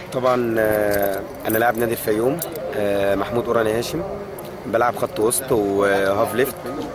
طبعا انا لاعب نادي الفيوم، محمود قراني هاشم، بلعب خط وسط وهاف ليفت.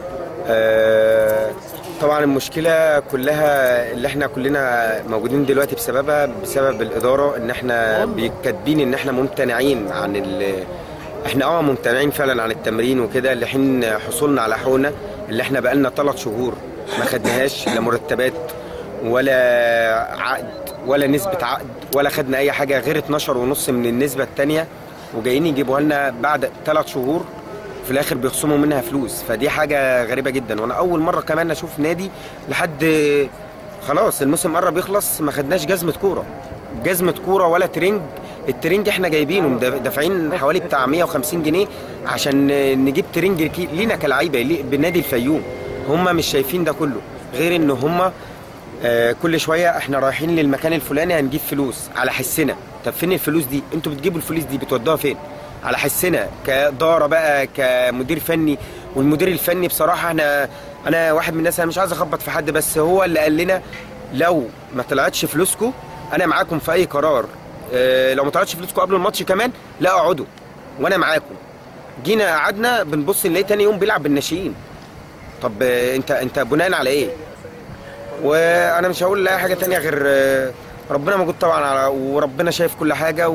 طبعا المشكله كلها اللي احنا كلنا موجودين دلوقتي بسبب الاداره، ان احنا كاتبين ان احنا ممتنعين عن احنا ممتنعين فعلا عن التمرين وكده، لحين حصولنا على حقوقنا اللي احنا بقالنا 3 شهور ما خدناهاش، لا مرتبات ولا عقد ولا نسبة عقد ولا خدنا أي حاجة غير 12.5 من النسبة التانية، وجايين يجيبوها لنا بعد 3 شهور في الآخر بيخصموا منها فلوس. فدي حاجة غريبة جدا، وأنا أول مرة كمان أشوف نادي لحد خلاص الموسم قرب يخلص ما خدناش جزمة كورة ولا ترنج. الترنج احنا جايبينه دافعين حوالي بتاع 150 جنيه عشان نجيب ترنج لينا كلاعيبه بنادي الفيوم. هم مش شايفين ده كله، غير ان هم كل شويه احنا رايحين للمكان الفلاني هنجيب فلوس على حسنا. طب فين الفلوس دي؟ انتوا بتجيبوا الفلوس دي بتودوها فين؟ على حسنا كاداره بقى، كمدير فني. والمدير الفني بصراحه انا واحد من الناس، انا مش عايز اخبط في حد، بس هو اللي قال لنا لو ما طلعتش فلوسكم انا معاكم في اي قرار. لو ما طلعتش فلوسكم قبل الماتش كمان لا اقعدوا وانا معاكم. جينا قعدنا بنبص نلاقي تاني يوم بيلعب بالناشئين. طب انت بناء على ايه؟ وانا مش هقول لا حاجه تانية غير ربنا موجود طبعا، وربنا شايف كل حاجه،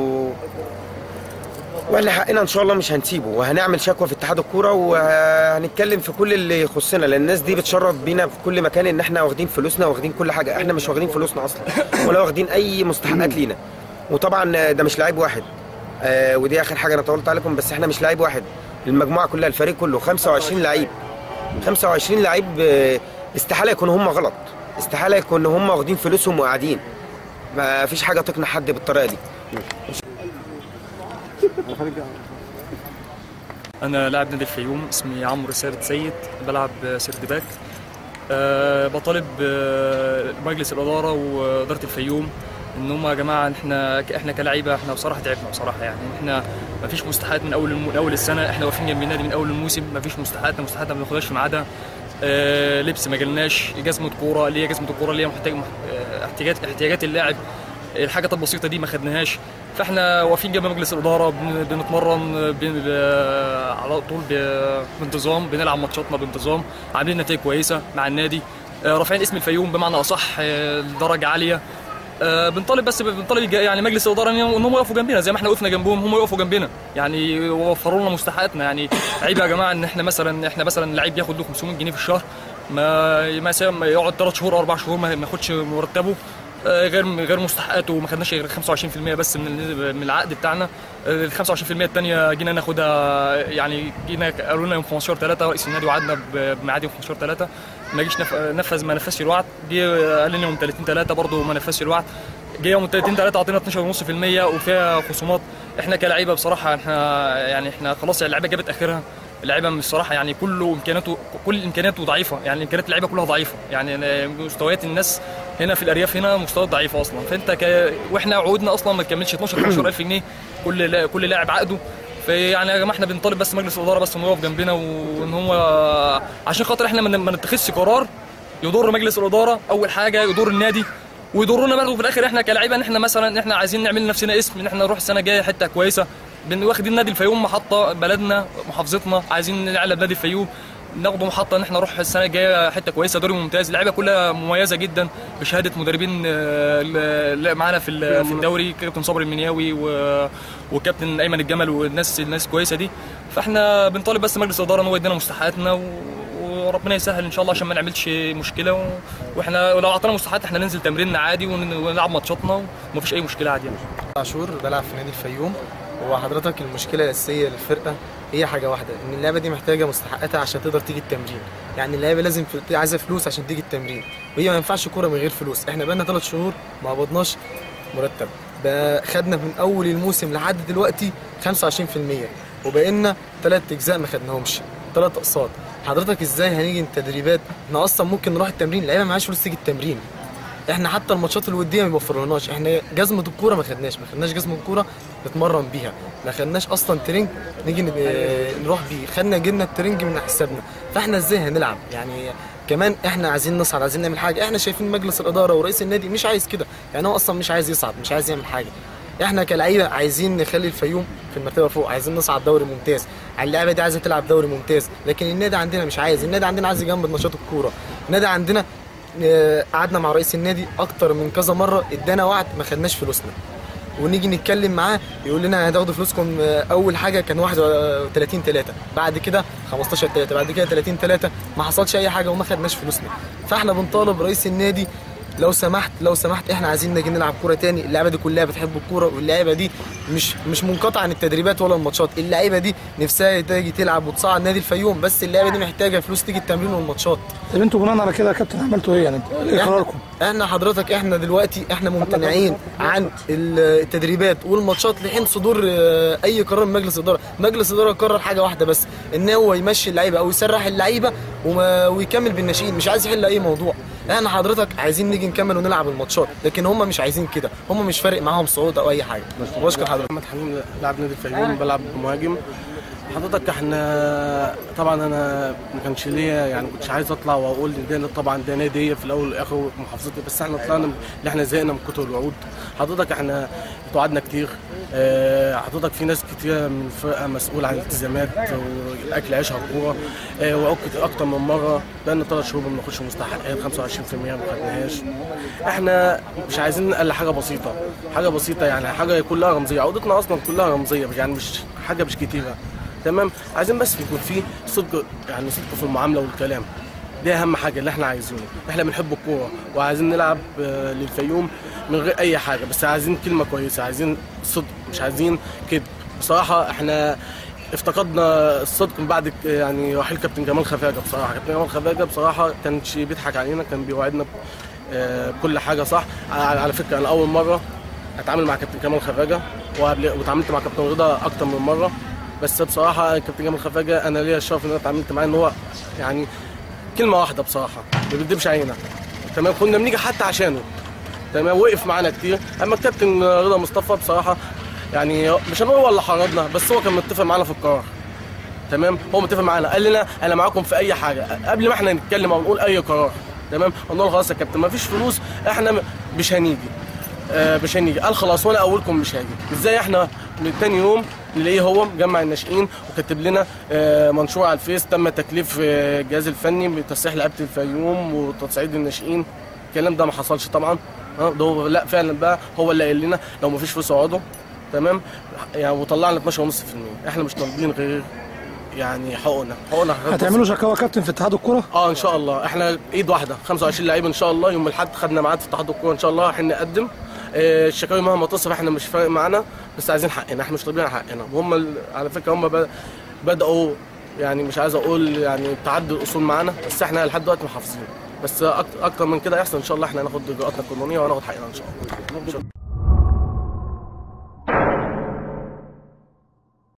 واحنا حقنا ان شاء الله مش هنسيبه، وهنعمل شكوى في اتحاد الكوره وهنتكلم في كل اللي يخصنا، لان الناس دي بتشرف بينا في كل مكان ان احنا واخدين فلوسنا واخدين كل حاجه. احنا مش واخدين فلوسنا اصلا ولا واخدين اي مستحقات لينا. وطبعا ده مش لعيب واحد، ودي اخر حاجه انا طولت عليكم، بس احنا مش لعيب واحد، المجموعه كلها الفريق كله 25 لعيب. 25 لعيب استحاله يكونوا هم غلط، استحاله يكونوا هم واخدين فلوسهم وقاعدين. ما فيش حاجه تقنع حد بالطريقه دي. انا لاعب نادي الفيوم، اسمي عمرو ثابت سيد، بلعب سيرد باك. بطالب مجلس الاداره واداره الفيوم ان هم يا جماعه احنا كلاعيبه احنا بصراحه تعبنا بصراحه، يعني احنا ما فيش مستحقات من اول السنه، احنا واقفين جنب النادي من اول الموسم، ما فيش مستحقات ما بناخدهاش في ميعادها. لبس ما جالناش، جزمه كوره اللي هي احتياجات اللاعب، الحاجات البسيطه دي ما خدناهاش. فاحنا واقفين جنب مجلس الاداره، بنتمرن على طول بانتظام، بنلعب ماتشاتنا بانتظام، عاملين نتائج كويسه مع النادي، رافعين اسم الفيوم بمعنى اصح لدرجه عاليه. بنطالب يعني مجلس الاداره ان هم يقفوا جنبنا زي ما احنا وقفنا جنبهم، هم يقفوا جنبنا، يعني يوفروا لنا مستحقاتنا. يعني عيب يا جماعه ان احنا مثلا لعيب ياخد له 500 جنيه في الشهر، ما يقعد 3 شهور او 4 شهور ما ياخدش مرتبه، غير مستحقاته، وما خدناش غير 25% بس من العقد بتاعنا. ال 25% الثانيه جينا ناخدها، يعني قالوا لنا يوم 15/3 رئيس النادي وعدنا بميعاد يوم 15/3، ما جيش ما نفذش الوعد. جه قال لنا يوم 30/3 برضه ما نفذش الوعد. جه يوم 30/3 اعطينا 12.5% وفيها خصومات. احنا كلاعيبه بصراحه احنا خلاص، اللعيبه جابت اخرها. اللعيبه بصراحه يعني كل امكانياته ضعيفه، يعني امكانيات اللعيبه كلها ضعيفه، يعني مستويات الناس هنا في الارياف هنا مستويات ضعيفه اصلا. فانت واحنا عقودنا اصلا ما تكملش 12-15000 جنيه كل لاعب عقده. فيعني يا جماعه احنا بنطالب بس مجلس الاداره بس انه يقف جنبنا، وان هو عشان خاطر احنا ما نتخذش قرار يضر مجلس الاداره، اول حاجه يضر النادي ويضرنا برضه في الاخر احنا كلاعيبه، ان احنا مثلا احنا عايزين نعمل لنفسنا اسم، ان احنا نروح السنه الجايه حته كويسه، واخدين نادي الفيوم محطه، بلدنا محافظتنا، عايزين نعلى بنادي الفيوم، ناخده محطه ان احنا نروح السنه الجايه حته كويسه، دوري ممتاز. اللعيبه كلها مميزه جدا بشهاده مدربين معانا في الدوري، كابتن صبري المنياوي وكابتن ايمن الجمل، والناس كويسه دي. فاحنا بنطالب بس مجلس الاداره ان هو يدينا مستحقاتنا، وربنا يسهل ان شاء الله عشان ما نعملش مشكله. واحنا لو اعطانا مستحقات احنا ننزل تمريننا عادي ونلعب ماتشاتنا ومفيش اي مشكله عادي. يعني عاشور بلعب في نادي الفيوم. هو حضرتك المشكله الاساسيه للفرقه هي حاجه واحده، ان اللعبه دي محتاجه مستحقاتها عشان تقدر تيجي التمرين. يعني اللعبه لازم عايزه فلوس عشان تيجي التمرين، وهي ما ينفعش كوره من غير فلوس. احنا بقالنا 3 شهور ما قبضناش مرتب، خدنا من اول الموسم لحد دلوقتي 25%، وبقينا 3 اجزاء ما خدناهمش، 3 اقساط. حضرتك ازاي هنيجي التدريبات؟ احنا اصلا ممكن نروح التمرين، اللعيبه معهاش فلوس تيجي التمرين. احنا حتى الماتشات الوديه ما بيوفرولناش، احنا جزمه الكوره ما خدناش جزمه الكوره نتمرن بيها، ما خدناش اصلا ترنج نيجي نروح بيه، جبنا الترنج من حسابنا. فاحنا ازاي هنلعب؟ يعني كمان احنا عايزين نصعد، عايزين نعمل حاجه. احنا شايفين مجلس الاداره ورئيس النادي مش عايز كده، يعني هو اصلا مش عايز يصعد، مش عايز يعمل حاجه. احنا كلعيبه عايزين نخلي الفيوم في المرتبه فوق، عايزين نصعد دوري ممتاز، اللعيبه دي عايزه تلعب دوري ممتاز، لكن النادي عندنا مش عايز، النادي عندنا عايز يجمد نشاط الكوره. النادي عندنا قعدنا مع رئيس النادي اكتر من كذا مره، ادانا وعد ما خدناش فلوسنا، ونيجي نتكلم معاه يقول لنا هتاخدوا فلوسكم. اول حاجه كان 31/3، بعد كده 15/3، بعد كده 30/3، ما حصلش اي حاجه وما خدناش فلوسنا. فاحنا بنطالب رئيس النادي لو سمحت احنا عايزين نيجي نلعب كوره تاني. اللعيبه دي كلها بتحب الكوره، واللعيبه دي مش منقطعه عن التدريبات ولا الماتشات، اللعيبه دي نفسها تيجي تلعب وتصعد نادي الفيوم، بس اللعيبه دي محتاجه فلوس تيجي التمرين والماتشات. طب انتوا بناء على كده يا كابتن عملتوا ايه يعني؟ ايه قراركم؟ احنا دلوقتي احنا ممتنعين عن التدريبات والماتشات لحين صدور اي قرار من مجلس الاداره. مجلس الاداره قرر حاجه واحده بس، ان هو يمشي اللعيبه او يسرح اللعيبه ويكمل بالناشئين، مش عايز يحل اي موضوع. احنا حضرتك عايزين نيجي نكمل ونلعب الماتشات، لكن هم مش عايزين كده، هم مش فارق معاهم صعود او اي حاجه. بشكر حضرتك. محمد حميد، لاعب نادي الفيوم، بلعب مهاجم. حضرتك احنا طبعا انا ما كانش ليا يعني، كنتش عايز اطلع واقول ده طبعا ده نادي في الاول والاخر محافظتي، بس احنا طلعنا اللي احنا زهقنا من كتر الوعود. حضرتك احنا توعدنا كتير، حضرتك في ناس كتير من الفرقه مسؤول عن الالتزامات والاكل عيشها الكوره، وعدت اكتر من مره، بقالنا 3 شهور ما بناخدش مستحقات 25% ما خدناهاش. احنا مش عايزين الا حاجه بسيطه يعني، حاجه كلها رمزيه، عودتنا اصلا كلها رمزيه يعني، مش حاجه مش كتيره. تمام، عايزين بس يكون في صدق يعني، صدق في المعامله والكلام، دي اهم حاجه اللي احنا عايزينه. احنا بنحب الكوره وعايزين نلعب للفيوم من غير اي حاجه، بس عايزين كلمه كويسه، عايزين صدق، مش عايزين كذب. بصراحه احنا افتقدنا الصدق من بعد يعني رحيل كابتن جمال خفاجه. بصراحه كابتن جمال خفاجه بصراحه كانش بيضحك علينا، كان بيوعدنا بكل حاجه صح. على فكره انا اول مره اتعامل مع كابتن جمال خفاجه، واتعاملت مع كابتن رضا اكتر من مره، بس بصراحه كابتن جمال خفاجه انا ليا الشرف ان انا اتعاملت معاه، ان هو يعني كلمه واحده بصراحه ما بيكدبش علينا. تمام، كنا بنيجي حتى عشانه. تمام، وقف معانا كتير. اما الكابتن رضا مصطفى بصراحه يعني مش هنقول ولا حرضنا، بس هو كان متفق معانا في القرار. تمام، هو متفق معانا، قال لنا انا معاكم في اي حاجه قبل ما احنا نتكلم او نقول اي قرار. تمام، قلنا له خلاص يا كابتن ما فيش فلوس، احنا مش هنيجي. قال خلاص وانا اولكم مش هاجي. ازاي احنا من تاني يوم نلاقيه هو مجمع الناشئين وكاتب لنا منشور على الفيس تم تكليف الجهاز الفني بتصحيح لعيبه الفيوم وتصعيد الناشئين. الكلام ده ما حصلش طبعا. ده لا فعلا بقى هو اللي قال لنا لو ما فيش فلوس اقعدوا. تمام يعني، وطلعنا 12.5%. احنا مش طالبين غير يعني حقوقنا. هتعملوا شكاوى كابتن في اتحاد الكوره؟ ان شاء الله، احنا ايد واحده 25 لعيب ان شاء الله. يوم الاحد خدنا ميعاد في اتحاد الكوره ان شاء الله هنقدم الشكاوي مهما تصف، احنا مش فارق معانا، بس عايزين حقنا، احنا مش طالبين حقنا. وهم على فكره هم بداوا يعني، مش عايز اقول يعني تعدي الاصول معانا، بس احنا لحد دلوقتي محافظين، بس اكتر من كده يحصل ان شاء الله احنا هناخد اجراءاتنا القانونيه وهناخد حقنا ان شاء الله.